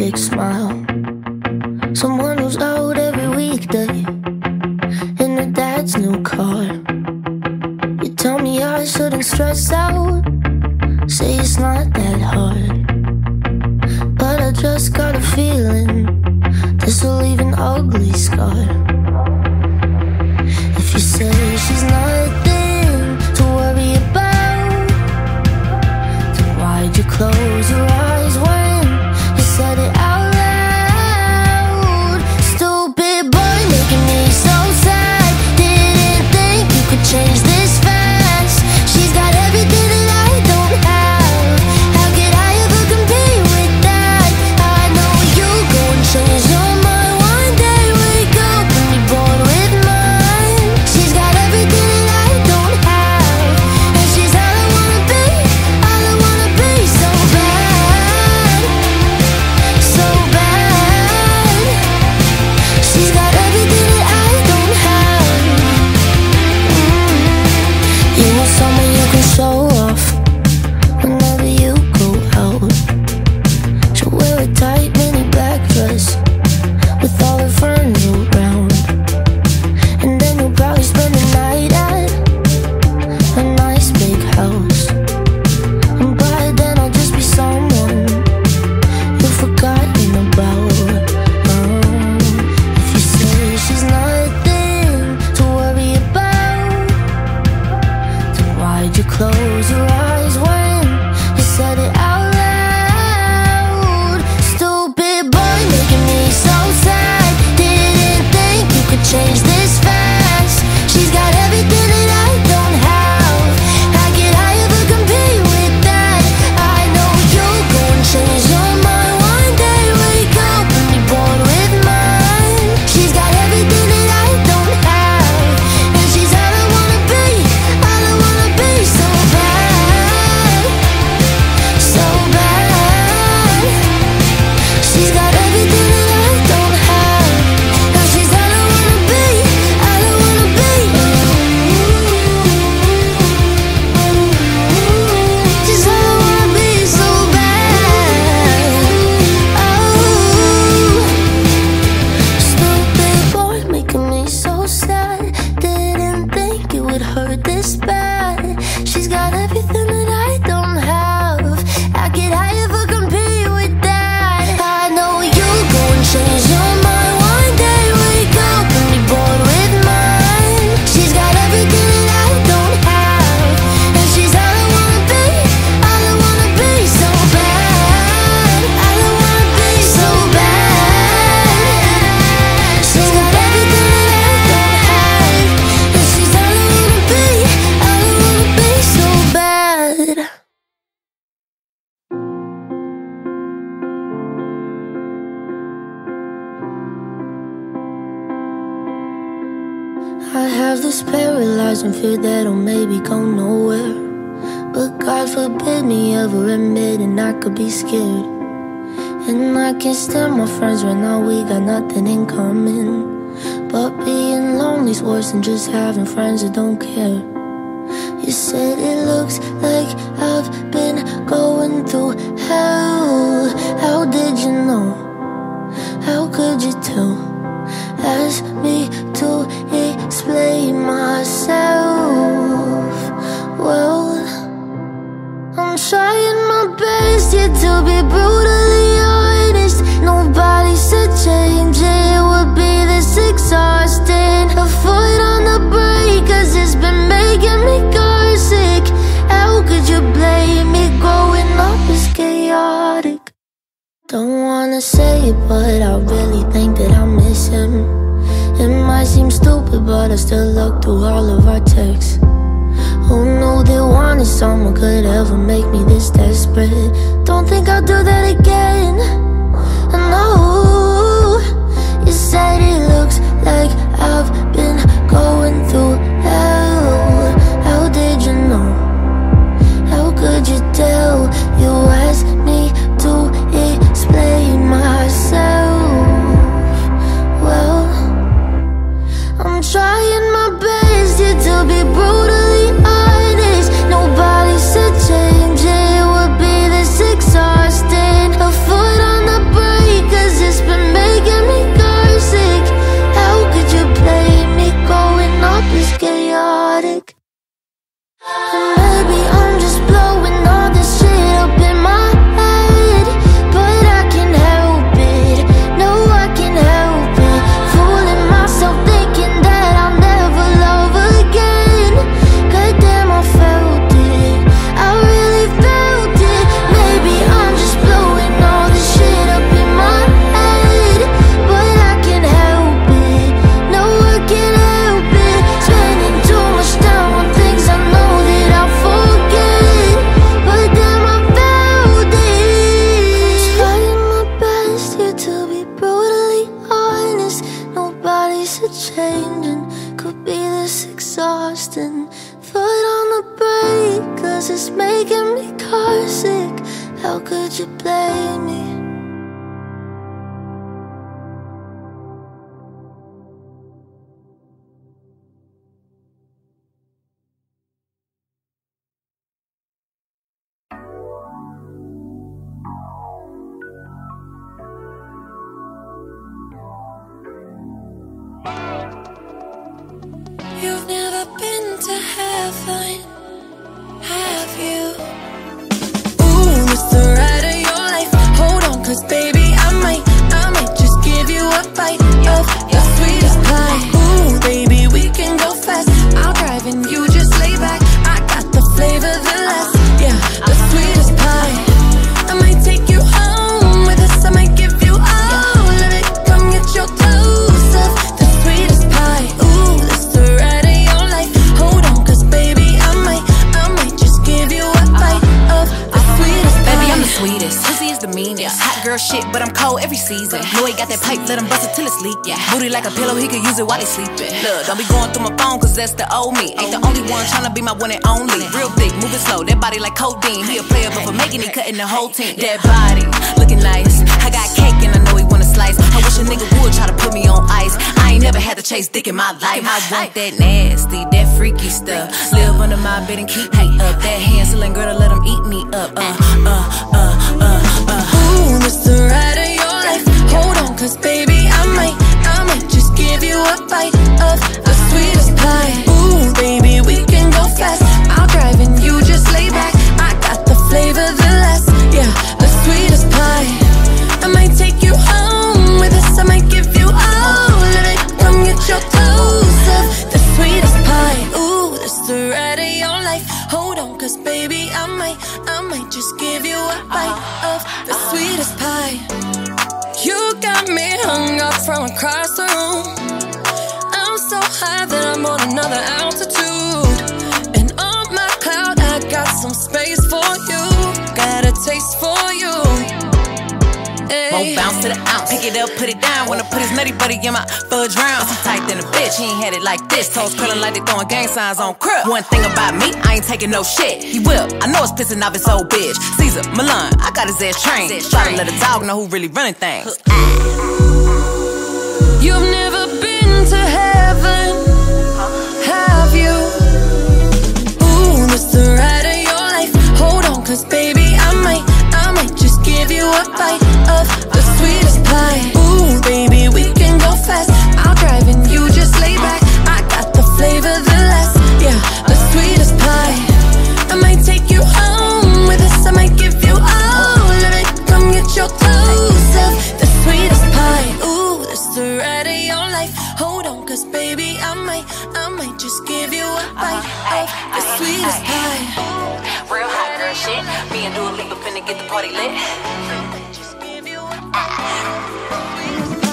big smile. Someone who's out every weekday in her dad's new car. You tell me I shouldn't stress out, say it's not that hard. But I just got a feeling this will leave an ugly scar. If you say she's nothing to worry about, then why'd you close your eyes when you said it out loud? Stupid boy making me so sad. Didn't think you could change this fast. She's got everything that I don't have. How could I ever compete with that? I know you go and change your mind one day. Wake up and be bored with mine. She's got everything that I don't have, and she's all I wanna be, all I wanna be. So bad, so bad. She's got everything that I don't have. You want someone you can show off whenever you go out. She'll wear a tight mini black dress with all her friends around, and then you'll probably spend the night at a nice big house. And by then I'll just be someone you've forgotten about. If you say she's nothing to worry about, then why'd you close your eyes when you said it out loud? Stupid boy making me so sad. Didn't think you could change this fast. She's got everything that I don't have. How could I ever compete with that? I know you'll go and change your mind one day. Wake up and be bored with mine. She's got everything that I don't have, and she's all I wanna be, all I wanna be. So bad, so bad. She's got everything that I don't have, and she's all I wanna be, all I wanna be. She's all I wanna be, so bad. Oh, stupid boy making me so sad. Didn't think it would hurt this bad. She's got everything that I don't have. How could I ever compete with that? I know you'll go and change your mind one day. Wake up and be bored with mine. She's got everything that I don't have, and she's all I wanna be, all I wanna be. So bad, all I wanna be. So bad. She's got everything that I don't have, and she's all I wanna be, all I wanna be. So bad. I have this paralyzing fear that I'll maybe go nowhere, but God forbid me ever admitting I could be scared. And I can't stand my friends right now, we got nothing in common. But being lonely's worse than just having friends that don't care. You said it looks like I've been going through hell. How did you know? How could you tell? Ask me to explain myself. Well, I'm trying my best here to be brutally honest. Nobody said change it would be this exhausting. A foot on the brake, 'cause it's been making me car sick. How could you blame me? Growing up is chaotic. Don't wanna say it, but I really think that I miss him. It might seem stupid, but I still look through all of our texts. Who knew that wanting someone could ever make me this desperate? Don't think I'll do that again. No, you said it looks like I've been going through hell. How did you know? How could you tell? You asked me to explain myself. Well, I'm trying my best here to be brutally honest. Nobody said change it would be this exhausting. A foot on 'cause it's making me car sick. How could you blame me? You've never been to heaven, have you? Ooh, it's the ride of your life. Hold on, 'cause baby, I might just give you a bite of the sweetest pie. Ooh, baby, we can go fast. I'll drive and you just lay back. I got the flavor, the last, yeah, the sweetest pie. I might take you home with us. I might give you all of it. Come get your dose of the sweetest pie. Ooh, that's the ride of your life. Hold on, 'cause baby, I might just give you a bite of the sweetest pie. Baby, I'm the sweetest. Pussy is the meanest. Hot girl shit, but I'm cold every season. Know he got that pipe, let him bust it till it's leak. Booty like a pillow, he could use it while he sleeping. Look, don't be going through my phone, 'cause that's the old me. Ain't the only one tryna be my one and only. Real thick, moving slow, that body like codeine. He a player, but for making it, cutting the whole team. That body, looking nice. I got cake and I know he wanna slice. I wish a nigga would try to put me on ice. I ain't never had to chase dick in my life. I want that nasty, that freaky stuff. Live under my bed and keep me up. That hand-selling girl to let him eat me up. Ooh, this the ride of your life. Hold on, 'cause baby, I might just give you a bite of the sweetest pie. Ooh, baby, we can go fast. I'll drive and you just lay back. I got the flavor, the last, yeah, the sweetest pie. I might take you home with us. I might give you all of it. Come get your dose of the sweetest pie. Ooh, this the ride of your life. Hold on, 'cause baby, I might just give you a bite of the sweetest pie. You got me hung up from across the room. I'm so high that I'm on another altitude. And on my cloud, I got some space for you. Got a taste for you. Won't bounce to the ounce. Pick it up, put it down. Wanna put his nutty buddy in my fudge round. I'm tight than a bitch, he ain't had it like this. Toes curling like they throwing gang signs on crib. One thing about me, I ain't taking no shit. He will, I know it's pissing off his old bitch. Caesar, Milan, I got his ass trained. Try to let a dog know who really running things. You've never been to heaven, have you? Ooh, this the ride of your life. Hold on, 'cause baby, I might just give you a bite of the sweetest pie. Ooh, baby, we can go fast. I'll drive and you just lay back. I got the flavor, the last, yeah, the sweetest pie. I might take you home with us. I might give you all of it. Come get your dose of the sweetest pie. Ooh, that's the ride of your life. Hold on, 'cause baby, I might just give you a bite of the sweetest pie. Real hot girl shit. Me and Dua Lipa finna get the party lit. Just give you a sweetest pie.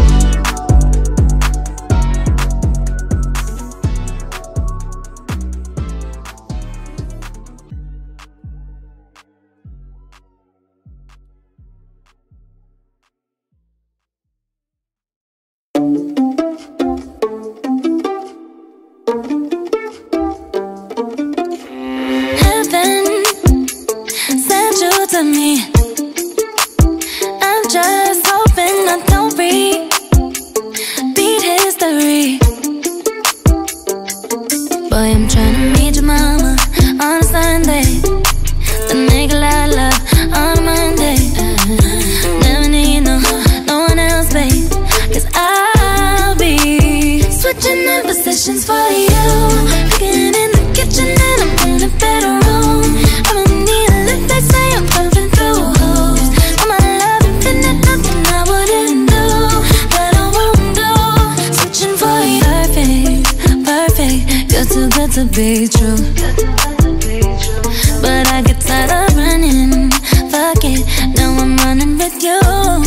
To me, I'm just hoping I don't repeat history. Boy, I'm trying to meet your mama on a Sunday, the nigga I love on a Monday. Never need no one else, babe, 'cause I'll be switching in positions for you. Cooking in the kitchen and I'm in the bedroom. I'm in need of lift, they say I'm pumping through holes. All my love infinite, nothing I wouldn't do, that I won't do. Switching for you, perfect, you're too good to be true. But I get tired of running, fuck it, now I'm running with you.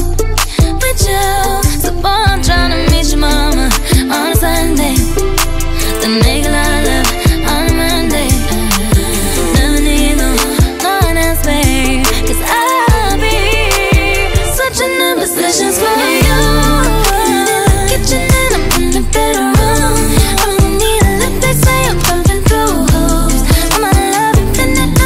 So boy, I'm trying to meet your mama on a Sunday, the nigga I love on a Monday. Never need no one else, babe, 'cause I'll be switching the positions for you. Kitchen and I'm in the bedroom. I don't need a lift, they say I'm pumping through holes. All my love infinite,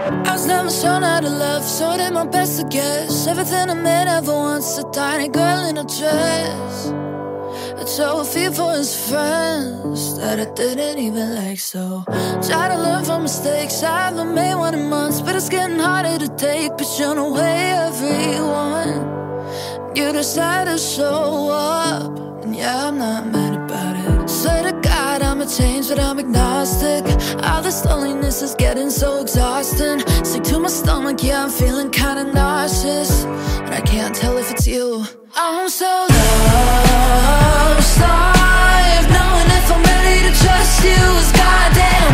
I was never shown how to love, so I did my best to guess. Everything a man ever wants, a tiny girl in a dress. I chose a few for his friends that I didn't even like, so try to learn from mistakes. I haven't made one in months, but it's getting harder to take. But you know, way everyone, you decide to show up, and yeah, I'm not mad about it. Swear to God I'ma change, but I'm agnostic. All this loneliness is getting so exhausting. Sick to my stomach, yeah, I'm feeling kinda nauseous, and I can't tell if it's you. I'm so lost, I've knowing if I'm ready to trust you is goddamn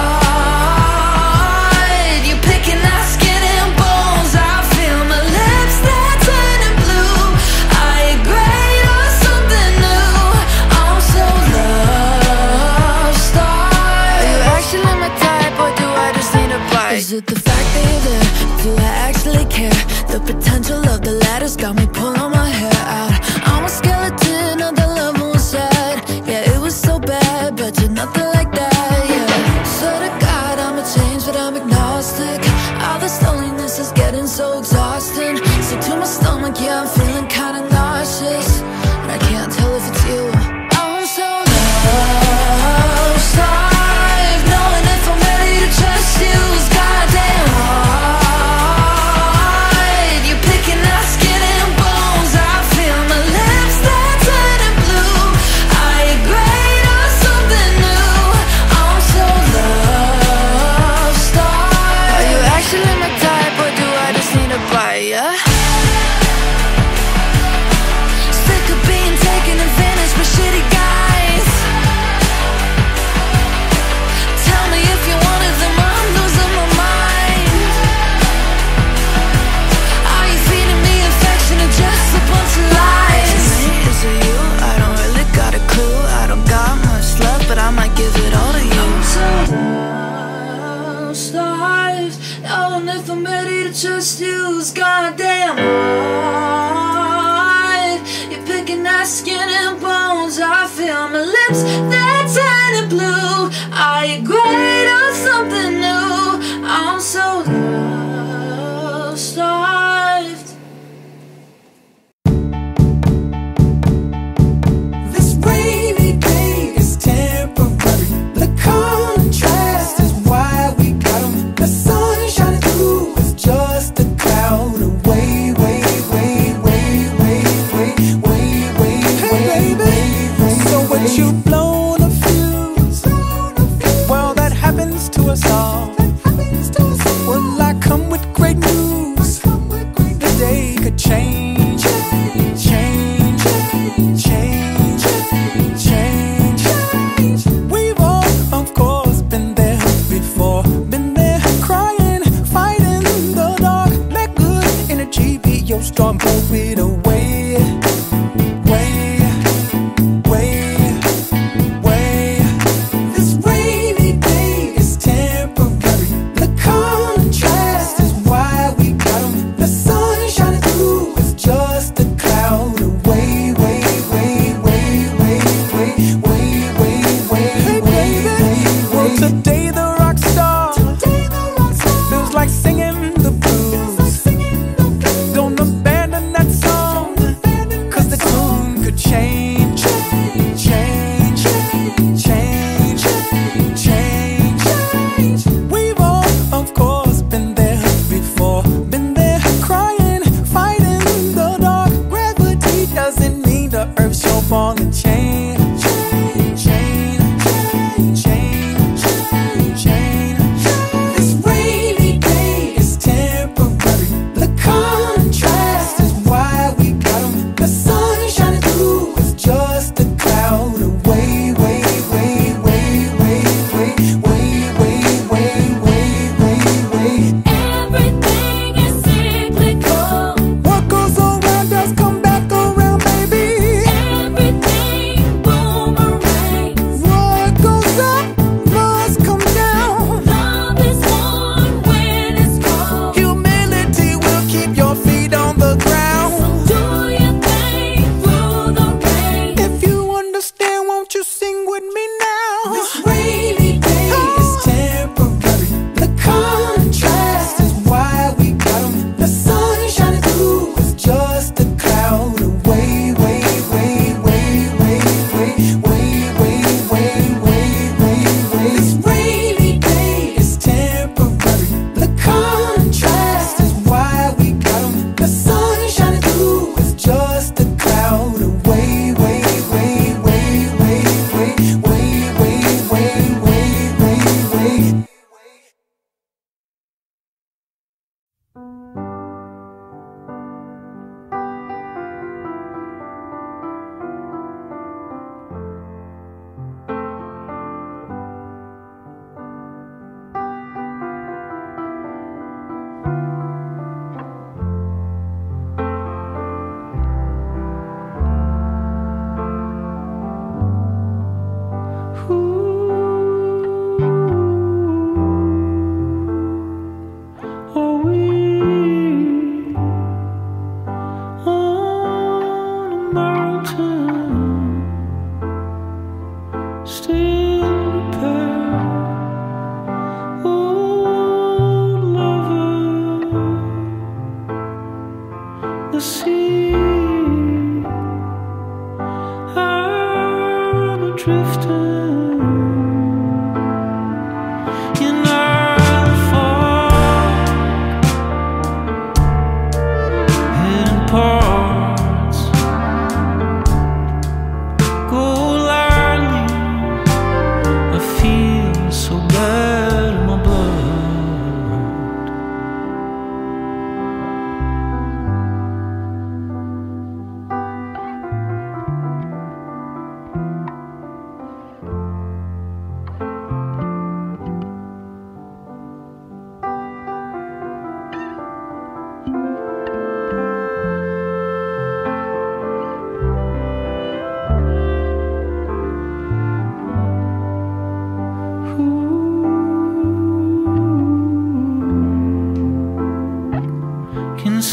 hard. You're picking out skin and bones, I feel my lips, they're turning blue. Are you great or something new? I'm so lost, are you actually my type, or do I just need a bite? Is it the fact that you're there? Do I actually care? The potential of the latter's got me pulling my hair out. I'm a skeleton of the love inside. Yeah, it was so bad, but you're nothing like that, yeah. Swear to God I'ma change, but I'm agnostic. All this loneliness is getting so exhausting. Sick to my stomach, yeah, I'm feeling kinda nauseous, and I can't tell if it's you. I'm so lost, I've knowing if I'm ready to trust you is goddamn hard. You're picking out skin and bones, I feel my lips, they're turning blue. Are you great or something new? I'm so lost, are you actually my type, or do I just need a bite, yeah? Sick of being taken advantage by shitty guys. Tell me if you're one of them, I'm losing my mind. Are you feeding me affection or just a bunch of lies? Is it you? I don't really got a clue. I don't got much left, but I might give it all to you. I'm so lost, I've knowing if I'm ready to trust you is goddamn hard. You're picking at skin and bones, I feel my lips, they're turning blue. Are you great or something new? I'm so lost, I've This rainy day is temporary. The contrast is why we got 'em. The sun shining through is just a cloud away, way, way, way, way, way, way, way, way, way. So what you blown a fuse? Well, that happens to us all. Well, I come with great news. The day could change, change, change, change. We've all, of course, been there before. Been there crying, fighting the dark. Let good energy be your storm, blow it away. Way, way, way. This rainy day is temporary. The contrast is why we got 'em. The sun shining through is just a cloud away, way, way, way, way, way, way, way, way, way, way. Well, today the rock star feels like singing the blues. Don't abandon that song.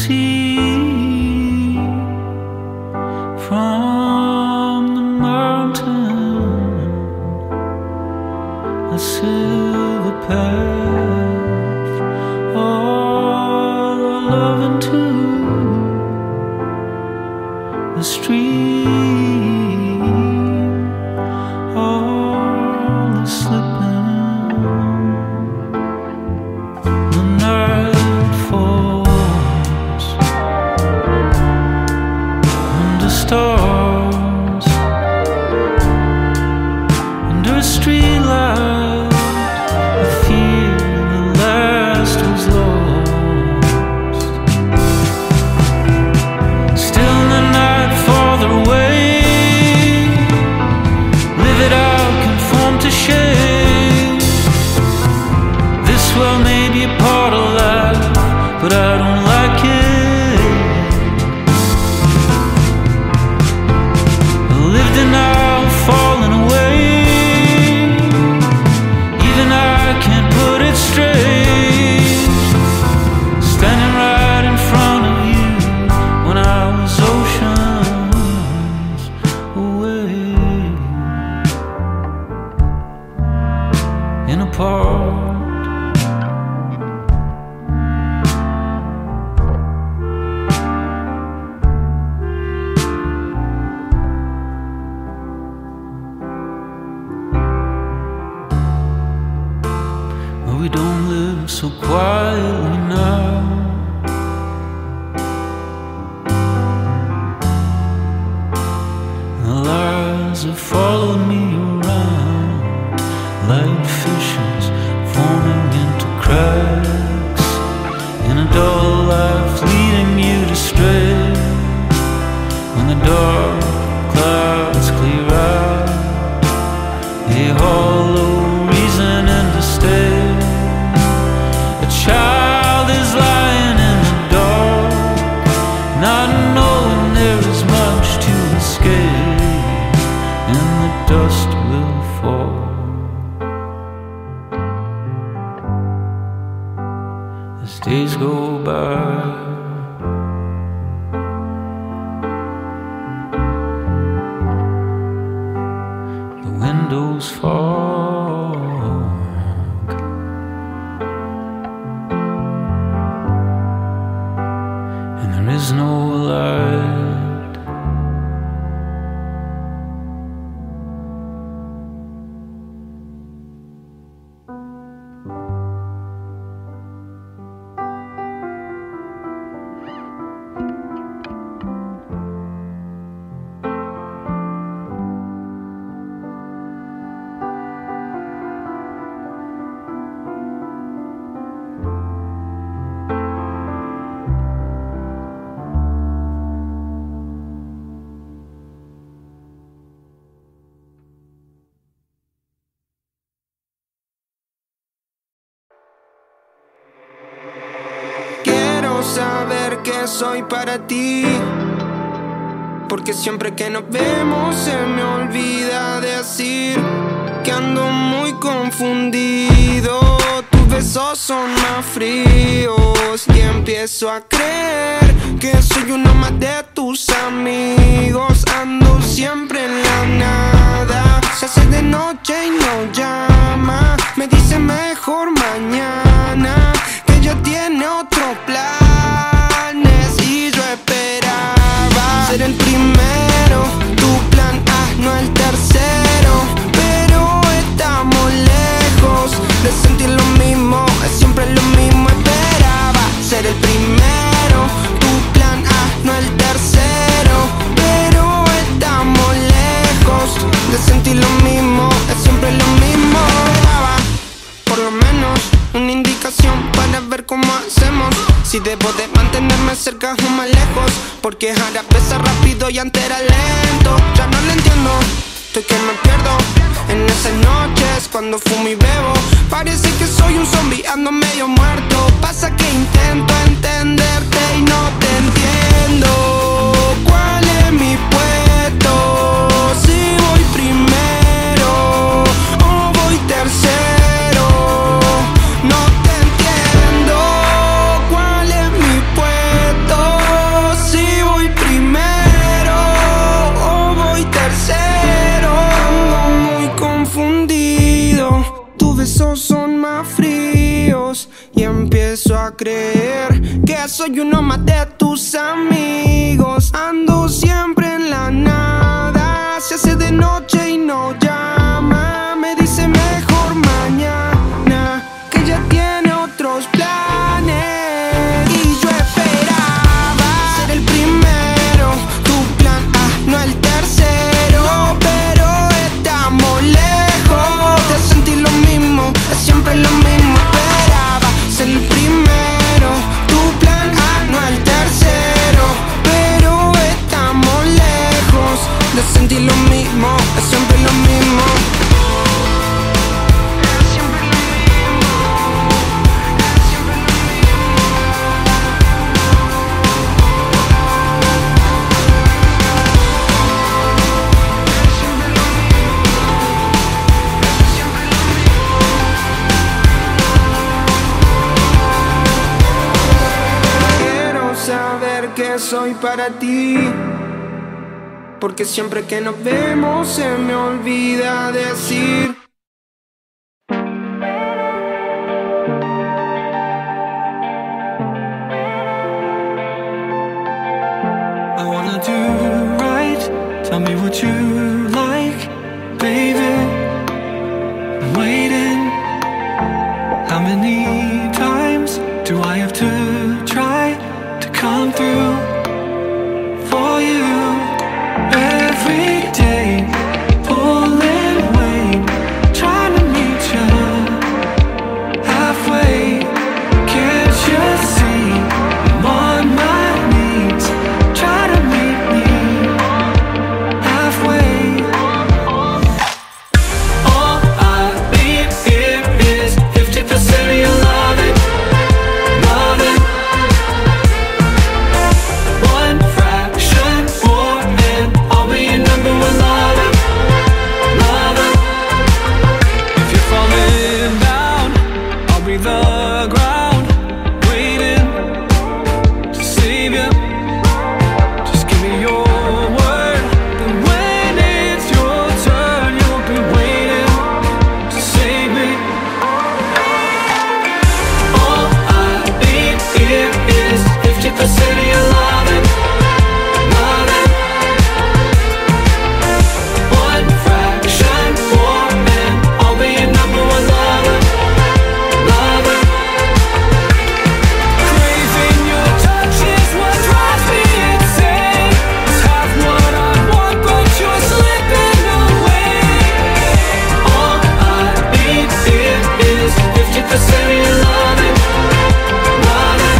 see from the mountain a silver path, all love into the stream, all is slipping. The night falls under stars, under a streetlight. I fear the last was lost. Still in the night farther away, live it out, conform to shade. This world may be a part of life, but I don't like it. I lived and now falling away. Even I can't put it straight. Standing right in front of you when I was oceans away and apart. But we don't live so quietly now. The lies have followed me around like fishes forming into cracks in a dull life, leading you to stray. When the dark clouds clear out, they hollow reasoning to stay. A child is lying in the dark, not knowing there is much to escape, and the dust will fall as days go by. The windows fog, and there is no light. Quiero saber que soy para ti, porque siempre que nos vemos se me olvida decir que ando muy confundido. Tus besos son más fríos y empiezo a creer que soy uno más de tus amigos. Ando siempre en la nada, se hace de noche y no llama. Me dice mejor mañana, que ella tiene otros planes y yo esperaba ser el primero, tu plan A, no el tercero. Pero estamos lejos de sentir lo mismo, es siempre lo mismo. Esperaba ser el primero, tu plan A, no el tercero. Pero estamos lejos de sentir lo mismo, es siempre lo mismo. Esperaba por lo menos una indicación para ver cómo hacemos, si debo de mantenerme cerca o más lejos, porque ahora pesa rápido y antes era lento. Ya no lo entiendo, estoy que me pierdo en esas noches cuando fumo y bebo. Parece que soy un zombie, ando medio muerto. Pasa que intento entenderte y no te entiendo. ¿Cuál es mi puesto? Si voy primero o voy tercero, no te entiendo. ¿Cuál es mi puesto? y empiezo a creer que soy uno más de tus amigos. Ando siempre en la nada, se hace de noche y no llama. Me dice mejor mañana, que ya tiene otros planes. Y yo esperaba ser el primero, tu plan A, no el tercero. Pero estamos lejos de sentir lo mismo, es siempre lo mismo. Esperaba ser el primero, tu plan A, no el tercero. Pero estamos lejos de sentir lo mismo, es siempre lo mismo. Saber que soy para ti, porque siempre que nos vemos se me olvida decir. I wanna do right, tell me what you like, baby. I'm waiting. How many times do I have to try to come through for you? Every day, pulling weight, trying to meet you halfway. Can't you see I'm on my knees? Try to meet me halfway. All I need here is 50% of your loving, loving. One fraction more and I'll be your number one lover, lover. If you're falling down, I'll be the ground, waiting to save you. Just give me your word that when it's your turn, you'll be waiting to save me. All I need here is 50% of your loving, loving. One fraction more and I'll be your number one lover, lover. Craving your touch is what drives me insane. It's half what I want but you're slipping away. All I need here is 50% of your loving, loving.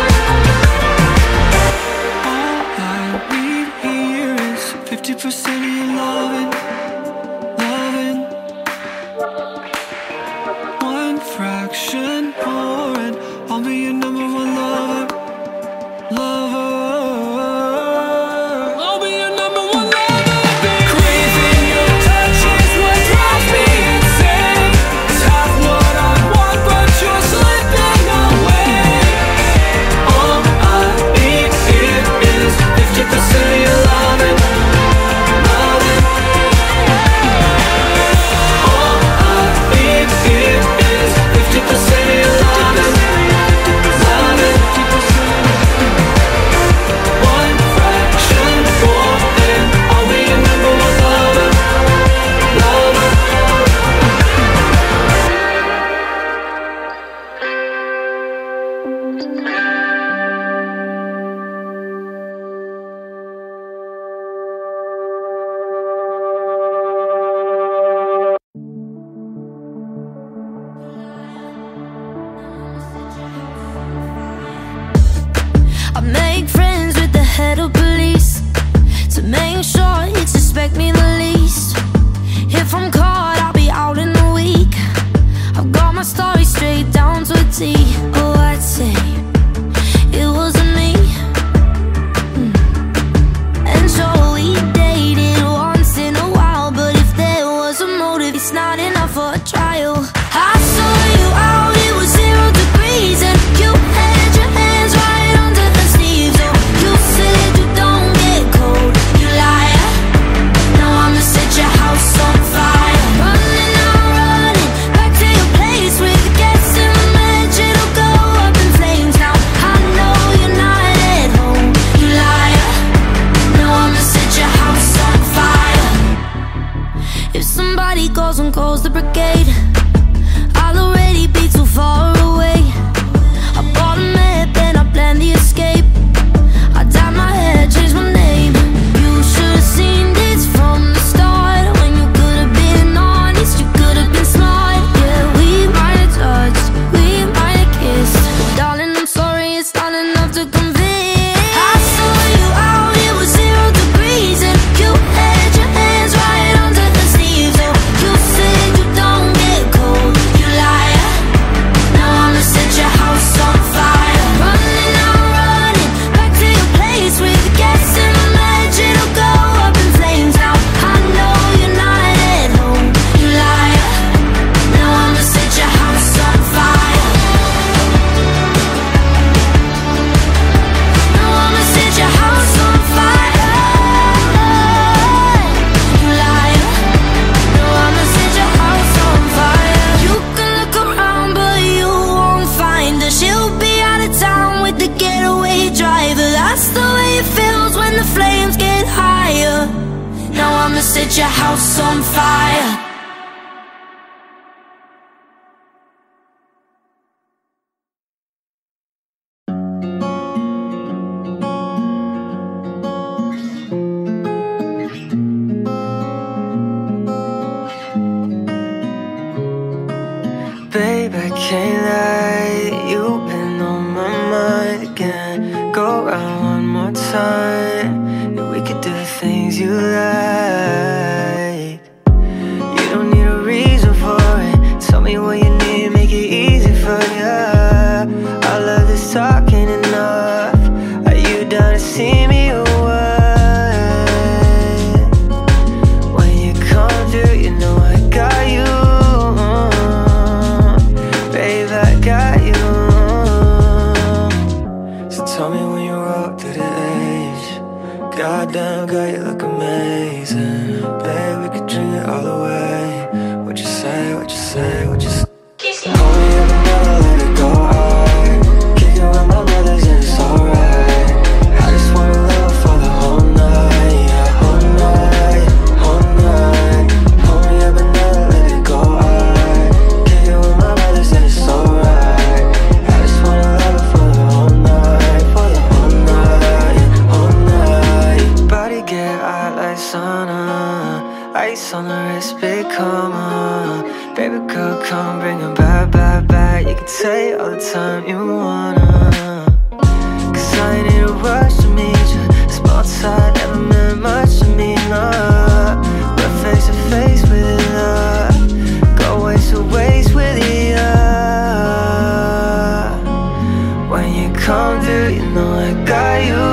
All I need here is 50% of your loving, loving. One fraction more and I'll be your number one lover, lover. I'll be your number one lover, baby. Craving your touch is what drives me insane. It's half what I want but you're slipping away. All I need here is 50% of your loving, loving. All I need here is 50% of your loving, loving. One fraction more and I'll be your number one lover, lover. I make friends with the head of police to make sure you suspect me the least. If I'm caught, I'll be out in a week. I've got my story straight down to a T. Oh, I'd say it wasn't me. And sure, we dated once in a while, but if there was a motive, it's not enough for a trial. I saw you out, it was 0 degrees, and you had your hands right under the sleeves. Oh, you said you don't get cold, you liar. Now I'ma set your house on fire. Running, I'm running back to your place with the gas in the match. It'll go the flames get higher. Now I'ma set your house on fire. Babe, I can't lie, you've been on my mind again. Go round one more time, and we could do the things you like. You don't need a reason for it, tell me what you need, make it easy for ya. I love this talking enough, are you down to see me or what? When you come through, you know I got you. Tell me when you rock to the edge. Goddamn, girl, you look amazing. Babe, we could drink it all the way. What you say, what you say, what you say? Hold me up and never let it go hard. Kick it with my brothers and it's alright. I just wanna live for the whole night. Yeah, whole night, whole night. Hold me up and never let it go hard. Kick it with my brothers and it's alright. I just wanna live for the whole night. Body get hot like sauna, ice on the wrist, big coma. Baby girl, come bring it back, back, back. You can take all the time you wanna. Cause I ain't in a rush to meet you. Small talk, never meant much to me, nah. But face to face with it, love. Go waist to waist with it, yeah. When you come through, you know I got you.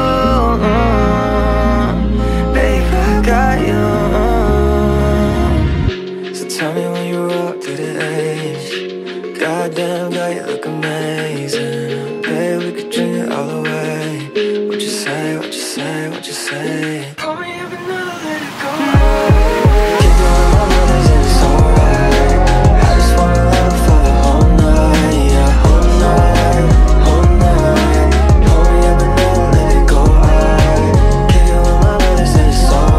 Got you. So tell me when you rock to the edge. Goddamn, girl, you look amazing. Babe, we could drink it all the way. What you say, what you say, what you say? Call me up and never let it go. Keep going with my brothers and it's alright. I just wanna live for the whole night. Yeah, whole night, whole night. Call me up and never let it go hard. Keep going with my brothers and it's alright.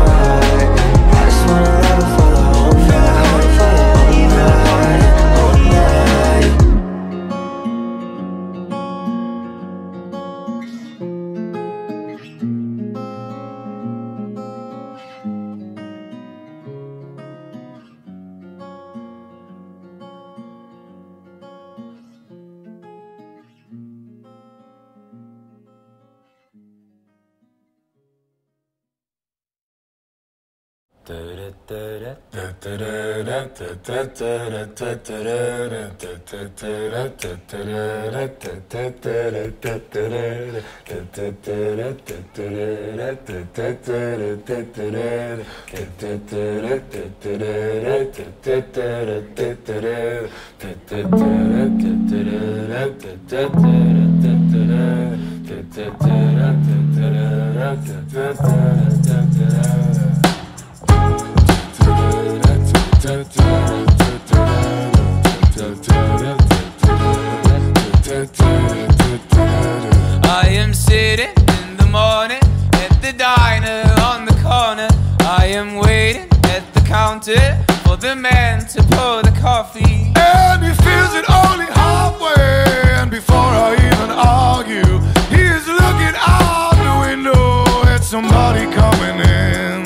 I am sitting in the morning at the diner on the corner. I am waiting at the counter for the man to pour the coffee. And he feels it only halfway. And before I even argue, he is looking out the window at somebody coming in.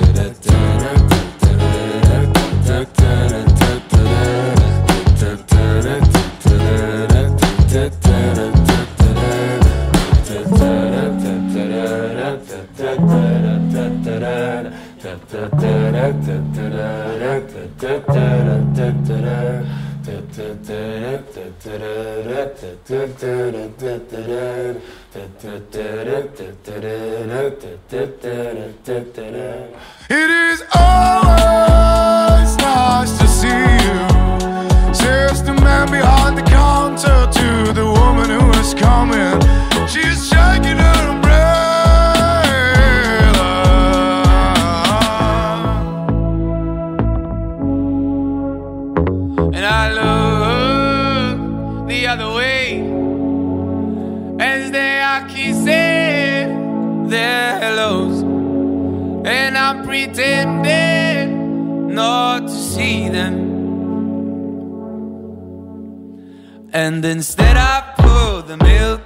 It is always nice to see you, says the man behind the counter to the woman who is coming. She's shaking her umbrella, and I look the other way as they are kissing their hellos. I'm pretending not to see them. And instead I pour the milk.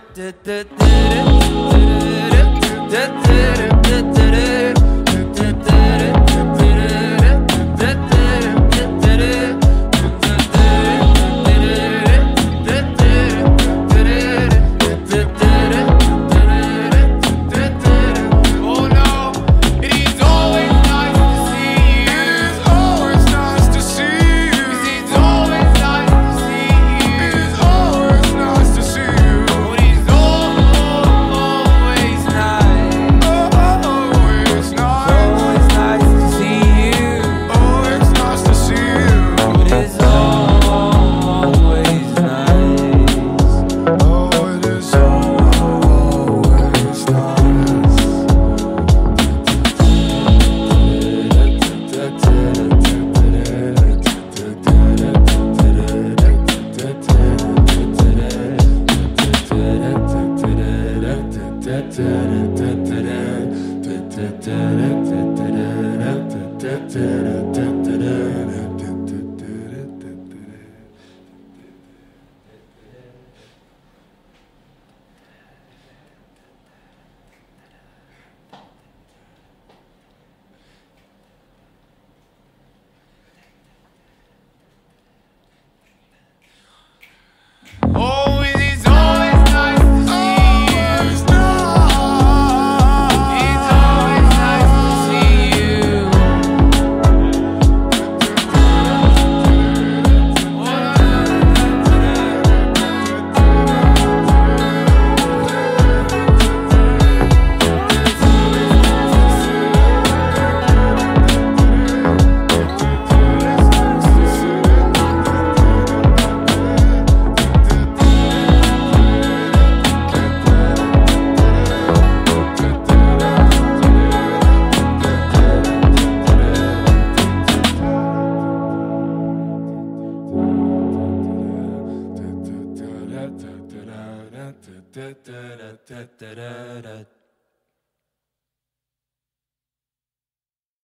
da da da da da da